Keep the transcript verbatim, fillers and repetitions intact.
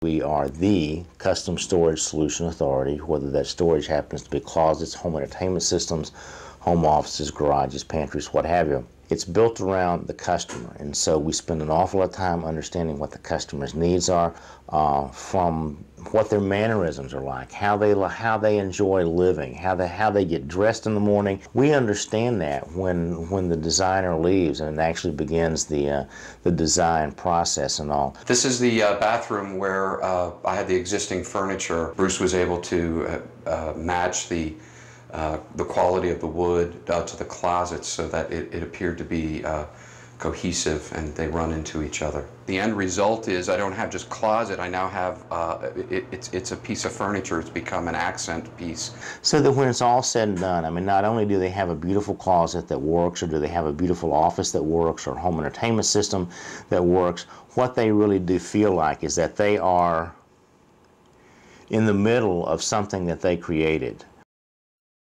We are the custom storage solution authority, whether that storage happens to be closets, home entertainment systems, home offices, garages, pantries, what have you. It's built around the customer, and so we spend an awful lot of time understanding what the customer's needs are, uh, from what their mannerisms are like, how they how they enjoy living, how they how they get dressed in the morning. We understand that when when the designer leaves and actually begins the uh, the design process and all. This is the uh, bathroom where uh, I had the existing furniture. Bruce was able to uh, uh, match the Uh, the quality of the wood uh, to the closets so that it, it appeared to be uh, cohesive and they run into each other. The end result is I don't have just closet, I now have, uh, it, it's, it's a piece of furniture, it's become an accent piece. So that when it's all said and done, I mean, not only do they have a beautiful closet that works, or do they have a beautiful office that works, or home entertainment system that works, what they really do feel like is that they are in the middle of something that they created.